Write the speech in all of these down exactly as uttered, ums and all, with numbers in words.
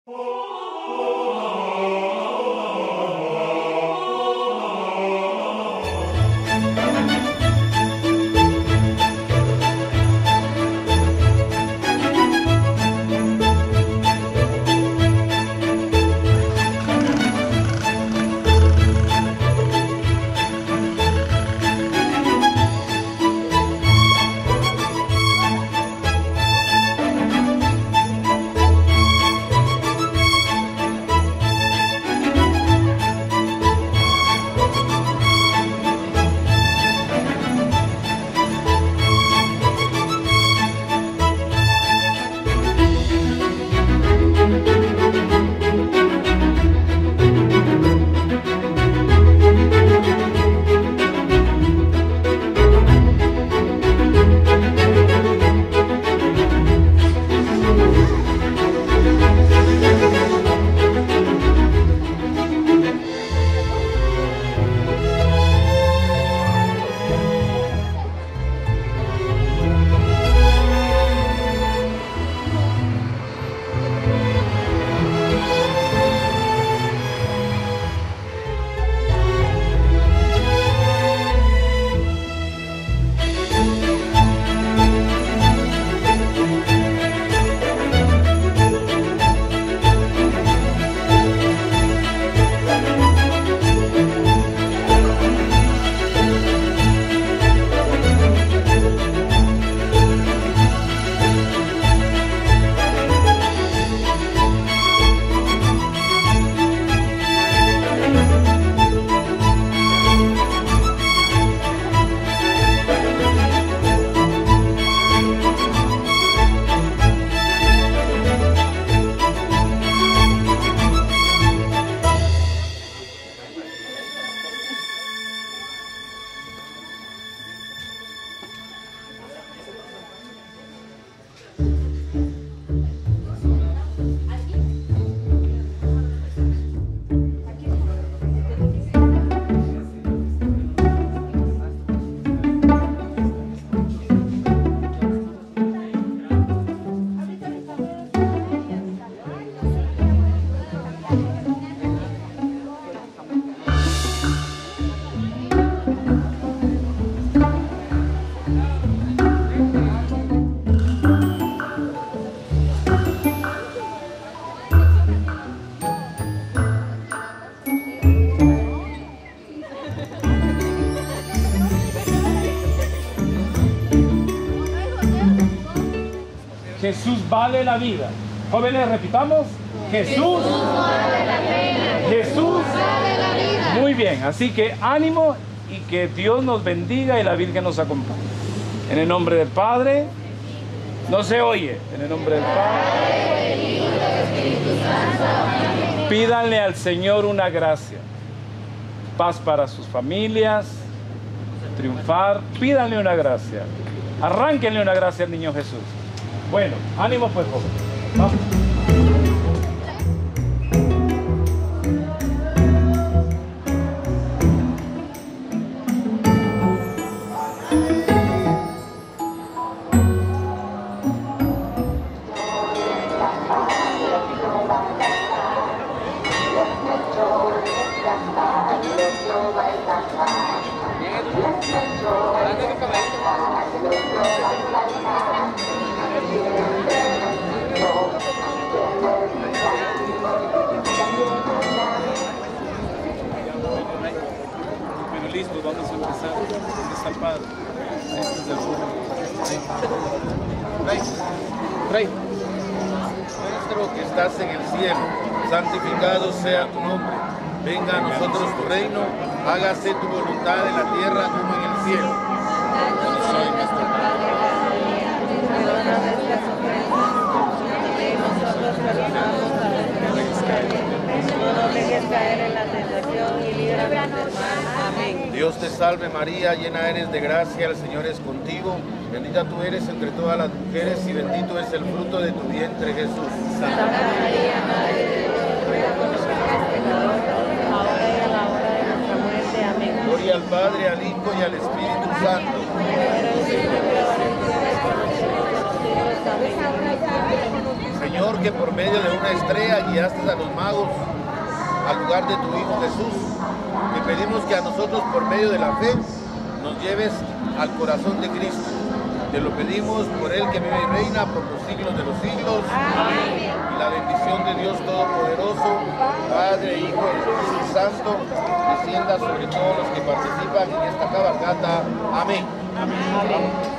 Jesús vale la vida. Jóvenes, repitamos. Jesús vale la pena. Jesús vale la vida. Muy bien, así que ánimo y que Dios nos bendiga y la Virgen nos acompañe. En el nombre del Padre, no se oye. En el nombre del Padre, del Hijo y del Espíritu Santo. Pídanle al Señor una gracia. Paz para sus familias, triunfar. Pídanle una gracia. Arránquenle una gracia al niño Jesús. Bueno, ánimo pues, joven. Vamos. Listo, vamos a empezar. ¿Dónde está el Padre? Este es el Rey, Rey, nuestro que estás en el cielo, santificado sea tu nombre. Venga a nosotros tu reino, hágase tu voluntad en la tierra como en el cielo. Danos hoy nuestro pan de cada día, perdona nuestras ofensas, y nosotros perdonamos a nuestros ofensores. No nos dejes caer en la tentación y líbranos del mal. Amén. Dios te salve María, llena eres de gracia, el Señor es contigo. Bendita tú eres entre todas las mujeres y bendito es el fruto de tu vientre, Jesús. Santa María, Madre de Dios, ruega por nosotros pecadores, ahora y a la hora de nuestra muerte. Amén. Gloria al Padre, al Hijo y al Espíritu Santo. Ahora y siempre, ahora y siempre, por los siglos de los siglos. Amén. Señor, que por medio de una estrella guiaste a los magos al lugar de tu Hijo Jesús, te pedimos que a nosotros por medio de la fe nos lleves al corazón de Cristo. Te lo pedimos por Él que vive y reina por los siglos de los siglos. Amén. Y la bendición de Dios Todopoderoso, Padre, Hijo y Espíritu Santo, descienda sobre todos los que participan en esta cabalgata. Amén. Amén. Amén.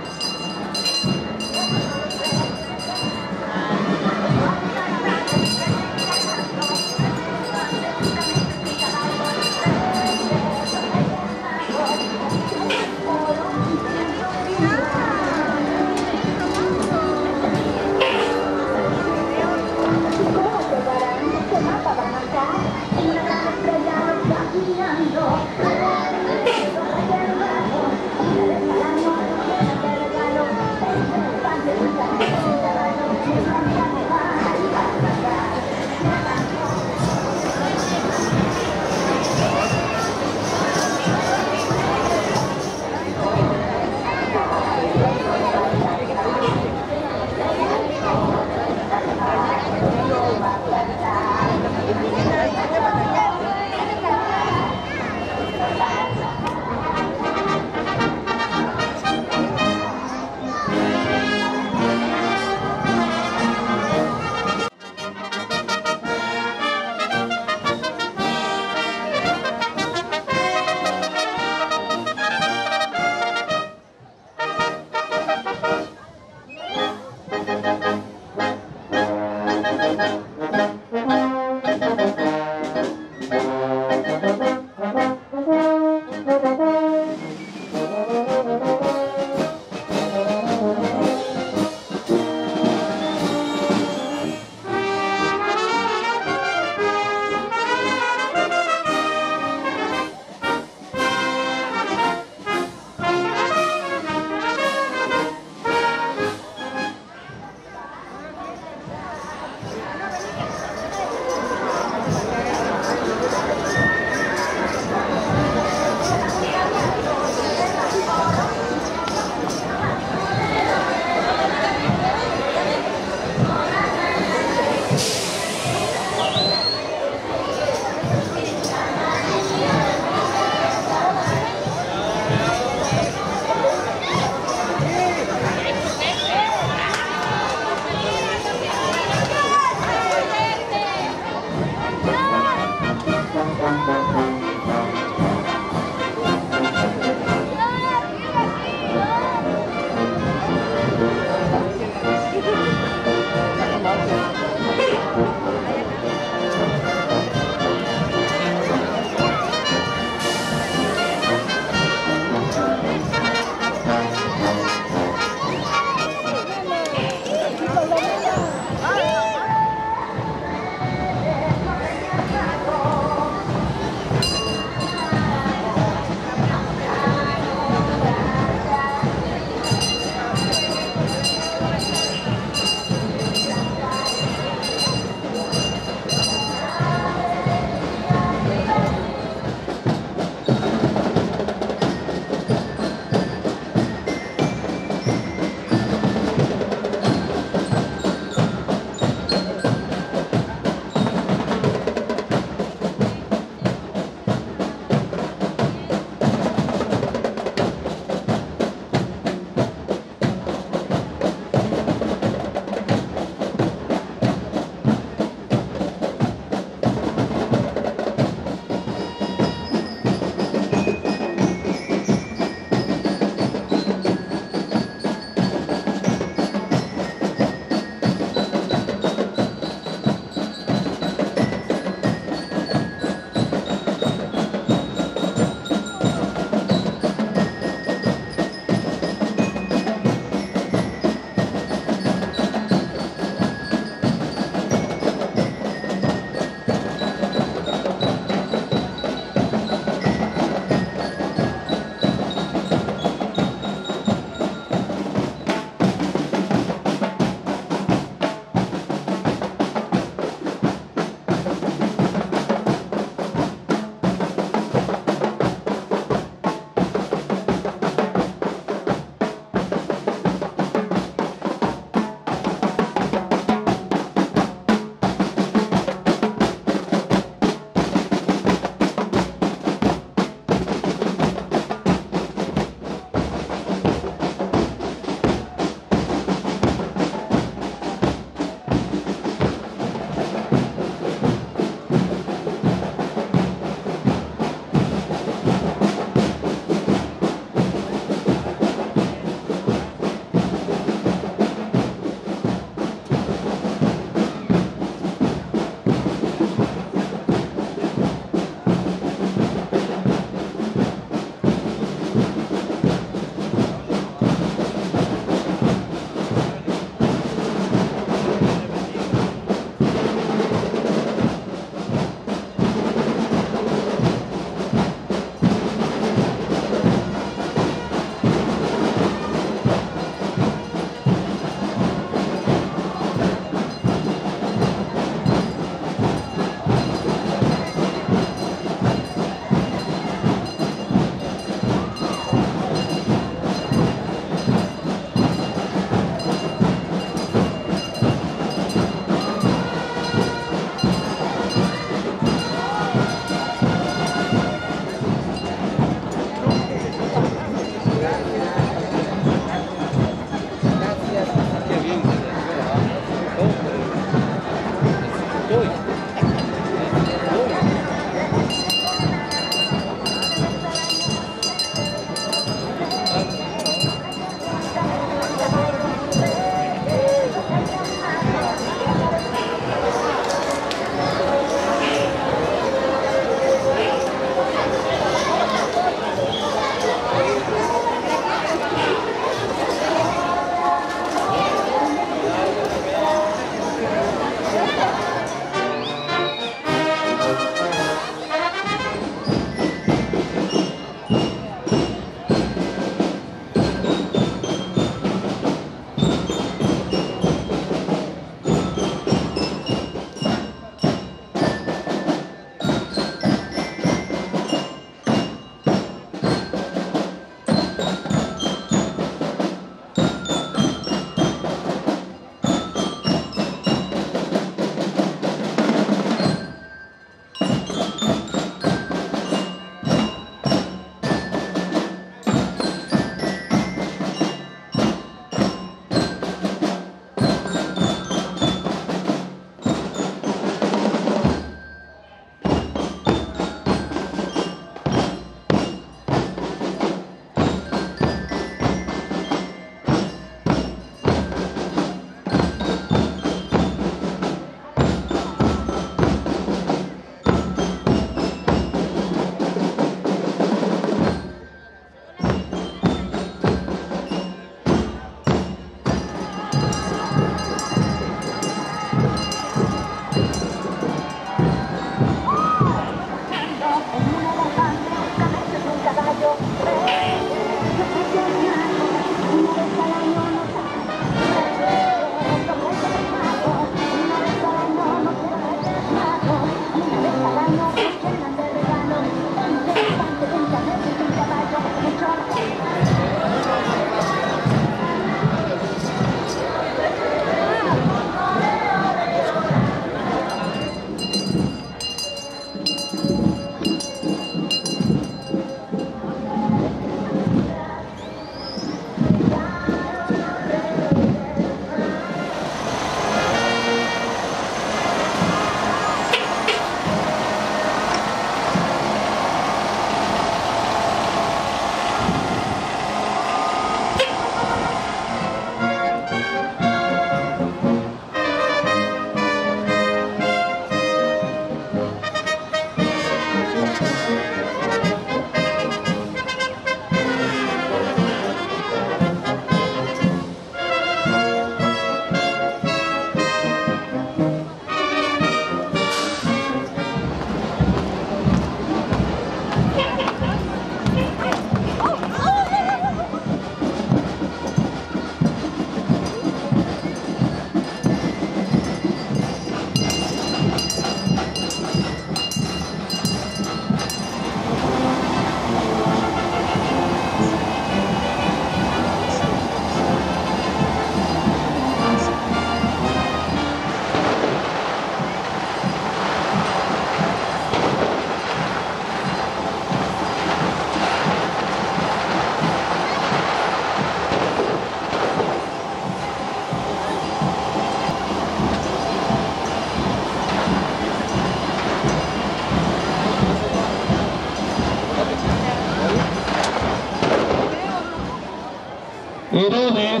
Herodes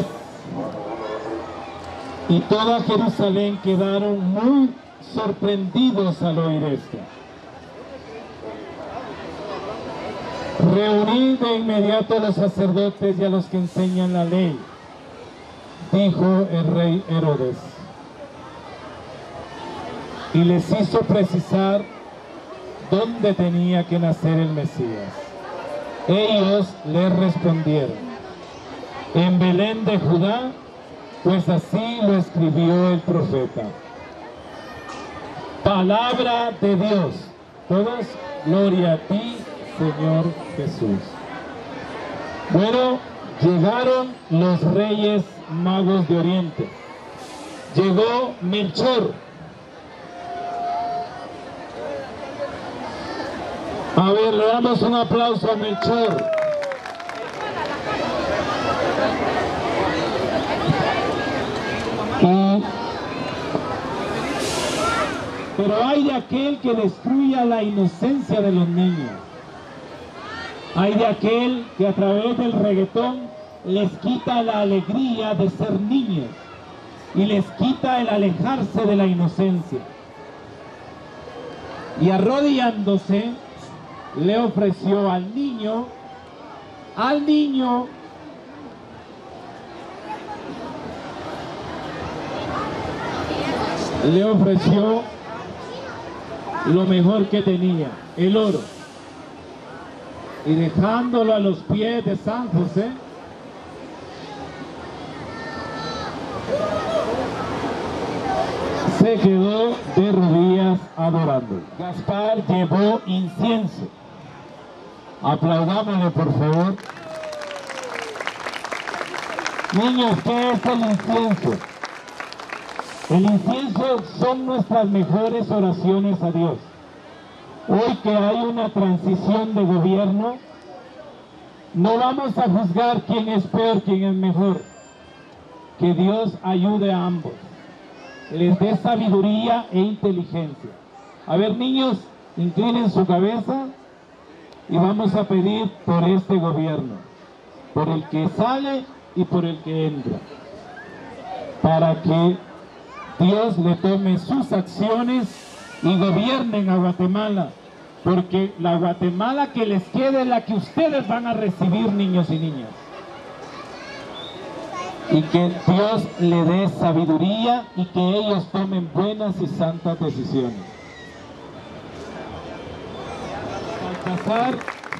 y toda Jerusalén quedaron muy sorprendidos al oír esto. Reunid de inmediato a los sacerdotes y a los que enseñan la ley, dijo el rey Herodes, y les hizo precisar dónde tenía que nacer el Mesías. Ellos le respondieron: en Belén de Judá, pues así lo escribió el profeta. Palabra de Dios. Todos, gloria a ti, Señor Jesús. Bueno, llegaron los reyes magos de Oriente. Llegó Melchor. A ver, le damos un aplauso a Melchor. Y, pero hay de aquel que destruya la inocencia de los niños. Hay de aquel que a través del reggaetón les quita la alegría de ser niños y les quita el alejarse de la inocencia. Y arrodillándose, le ofreció al niño, al niño, le ofreció lo mejor que tenía, el oro. Y dejándolo a los pies de San José, se quedó de rodillas adorando. Gaspar llevó incienso. Aplaudámosle, por favor. Niños, ¿qué es el incienso? El incienso son nuestras mejores oraciones a Dios. Hoy que hay una transición de gobierno, no vamos a juzgar quién es peor, quién es mejor. Que Dios ayude a ambos, les dé sabiduría e inteligencia. A ver, niños, inclinen su cabeza y vamos a pedir por este gobierno, por el que sale y por el que entra, para que Dios le tome sus acciones y gobiernen a Guatemala, porque la Guatemala que les quede es la que ustedes van a recibir, niños y niñas. Y que Dios le dé sabiduría y que ellos tomen buenas y santas decisiones. Baltasar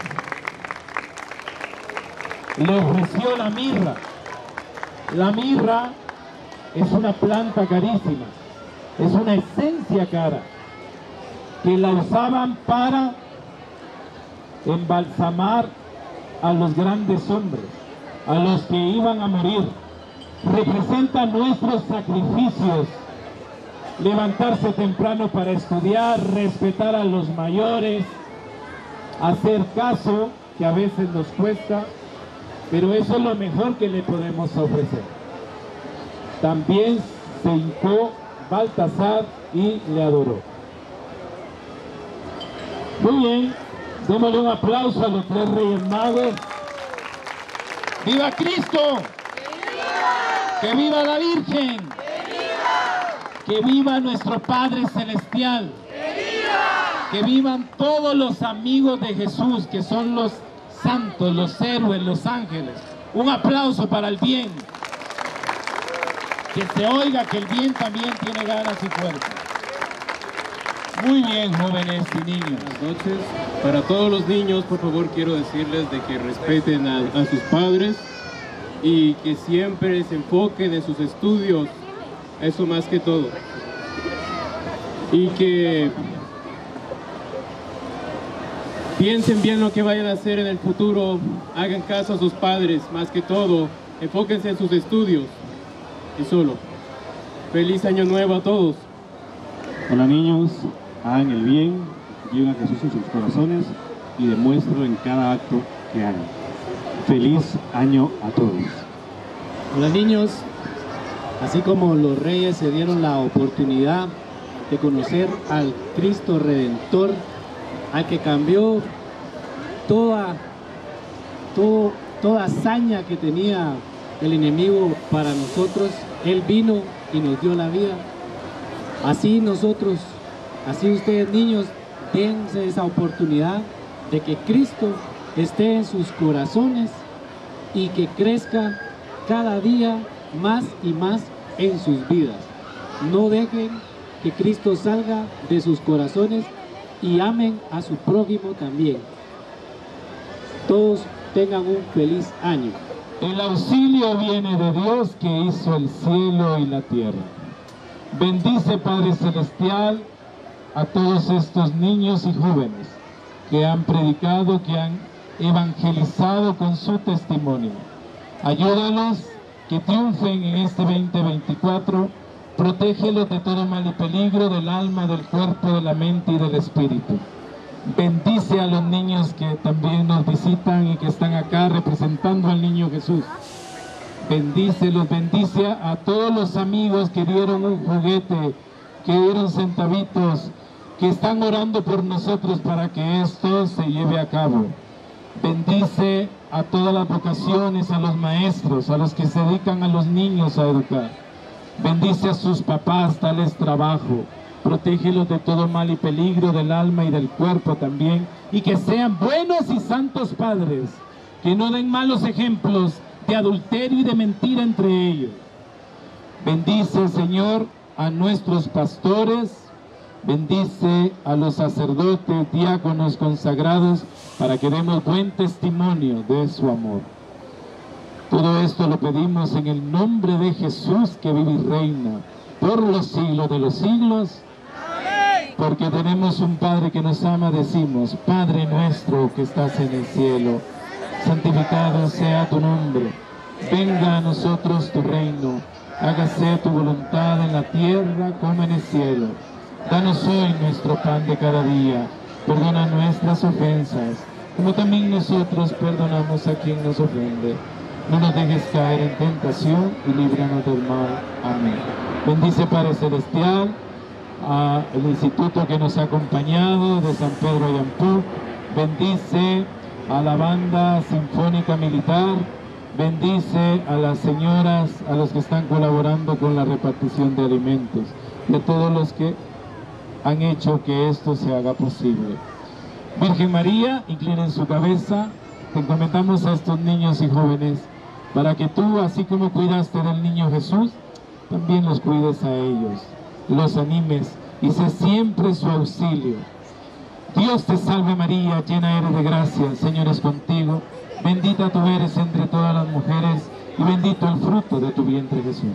le ofreció la mirra. La mirra es una planta carísima, es una esencia cara, que la usaban para embalsamar a los grandes hombres, a los que iban a morir. Representa nuestros sacrificios, levantarse temprano para estudiar, respetar a los mayores, hacer caso, que a veces nos cuesta, pero eso es lo mejor que le podemos ofrecer. También se hincó Baltasar y le adoró. Muy bien, démosle un aplauso a los tres Reyes Magos. ¡Viva Cristo! ¡Que viva la Virgen! ¡Que viva! ¡Que viva nuestro Padre Celestial! ¡Que viva! ¡Que vivan todos los amigos de Jesús, que son los santos, los héroes, los ángeles! Un aplauso para el bien. Que se oiga que el bien también tiene ganas y fuerza. Muy bien, jóvenes y niños. Buenas noches. Para todos los niños, por favor, quiero decirles de que respeten a, a sus padres y que siempre se enfoquen en sus estudios, eso más que todo. Y que piensen bien lo que vayan a hacer en el futuro, hagan caso a sus padres, más que todo, enfóquense en sus estudios y solo. Feliz Año Nuevo a todos. Hola niños, hagan el bien, lleven a Jesús en sus corazones y demuéstrenlo en cada acto que hagan. Feliz año a todos. Hola niños, así como los reyes se dieron la oportunidad de conocer al Cristo Redentor, al que cambió toda, todo, toda hazaña que tenía el enemigo para nosotros, Él vino y nos dio la vida. Así nosotros, así ustedes niños, dense esa oportunidad de que Cristo esté en sus corazones y que crezca cada día más y más en sus vidas. No dejen que Cristo salga de sus corazones y amen a su prójimo también. Todos tengan un feliz año. El auxilio viene de Dios que hizo el cielo y la tierra. Bendice, Padre Celestial, a todos estos niños y jóvenes que han predicado, que han evangelizado con su testimonio. Ayúdalos que triunfen en este veinte veinticuatro. Protégelos de todo mal y peligro, del alma, del cuerpo, de la mente y del espíritu. Bendice a los niños que también nos visitan y que están acá representando al niño Jesús. Bendícelos, bendice a todos los amigos que dieron un juguete, que dieron centavitos, que están orando por nosotros para que esto se lleve a cabo. Bendice a todas las vocaciones, a los maestros, a los que se dedican a los niños a educar. Bendice a sus papás, dales trabajo. Protégelos de todo mal y peligro, del alma y del cuerpo también. Y que sean buenos y santos padres, que no den malos ejemplos de adulterio y de mentira entre ellos. Bendice, Señor, a nuestros pastores. Bendice a los sacerdotes, diáconos consagrados, para que demos buen testimonio de su amor. Todo esto lo pedimos en el nombre de Jesús, que vive y reina por los siglos de los siglos. Amén. Porque tenemos un Padre que nos ama, decimos: Padre nuestro que estás en el cielo, santificado sea tu nombre. Venga a nosotros tu reino. Hágase tu voluntad en la tierra como en el cielo. Danos hoy nuestro pan de cada día. Perdona nuestras ofensas, como también nosotros perdonamos a quien nos ofende. No nos dejes caer en tentación y líbranos del mal. Amén. Bendice, Padre Celestial, al instituto que nos ha acompañado de San Pedro Ayampú. Bendice a la banda sinfónica militar. Bendice a las señoras, a los que están colaborando con la repartición de alimentos, y a todos los que han hecho que esto se haga posible. Virgen María, inclinen su cabeza. Te encomendamos a estos niños y jóvenes, para que tú, así como cuidaste del niño Jesús, también los cuides a ellos, los animes y sé siempre su auxilio. Dios te salve María, llena eres de gracia, el Señor es contigo. Bendita tú eres entre todas las mujeres y bendito el fruto de tu vientre Jesús.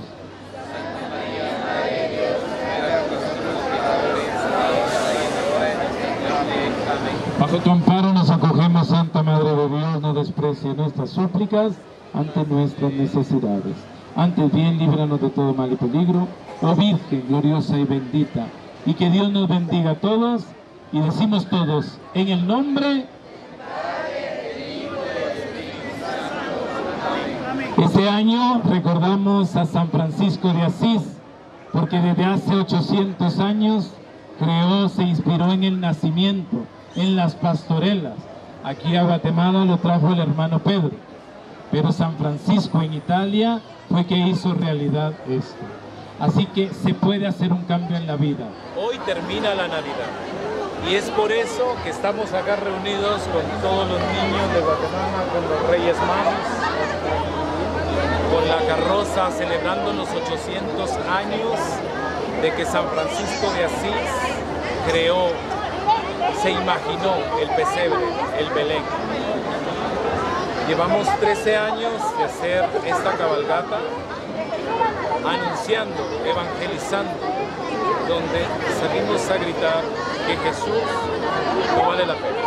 Bajo tu amparo nos acogemos, Santa Madre de Dios, no desprecie nuestras súplicas ante nuestras necesidades. Antes bien, líbranos de todo mal y peligro, oh Virgen gloriosa y bendita, y que Dios nos bendiga a todos, y decimos todos, en el nombre. Este año recordamos a San Francisco de Asís, porque desde hace ochocientos años creó, se inspiró en el nacimiento, en las pastorelas. Aquí a Guatemala lo trajo el hermano Pedro, pero San Francisco en Italia fue que hizo realidad esto. Así que se puede hacer un cambio en la vida. Hoy termina la Navidad y es por eso que estamos acá reunidos con todos los niños de Guatemala, con los Reyes Magos, con la carroza celebrando los ochocientos años de que San Francisco de Asís creó, se imaginó el pesebre, el Belén. Llevamos trece años de hacer esta cabalgata, anunciando, evangelizando, donde salimos a gritar que Jesús no vale la pena.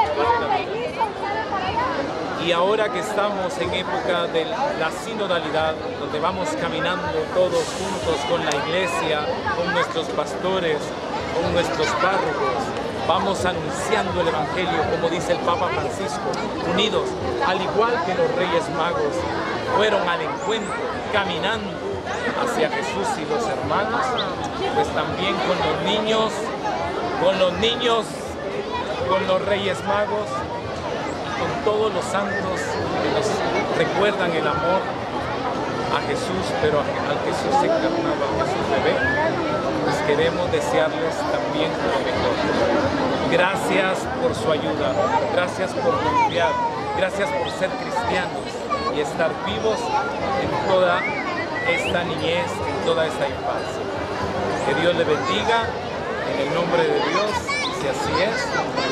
Y ahora que estamos en época de la sinodalidad, donde vamos caminando todos juntos con la iglesia, con nuestros pastores, con nuestros párrocos, vamos anunciando el Evangelio, como dice el Papa Francisco, unidos, al igual que los Reyes Magos fueron al encuentro, caminando hacia Jesús y los hermanos, pues también con los niños, con los niños, con los Reyes Magos, con todos los santos que nos recuerdan el amor a Jesús, pero al Jesús encarnado, al Jesús bebé, pues queremos desearles también lo mejor. Gracias por su ayuda, gracias por confiar, gracias por ser cristianos y estar vivos en toda esta niñez, en toda esta infancia. Que Dios le bendiga, en el nombre de Dios, y si así es,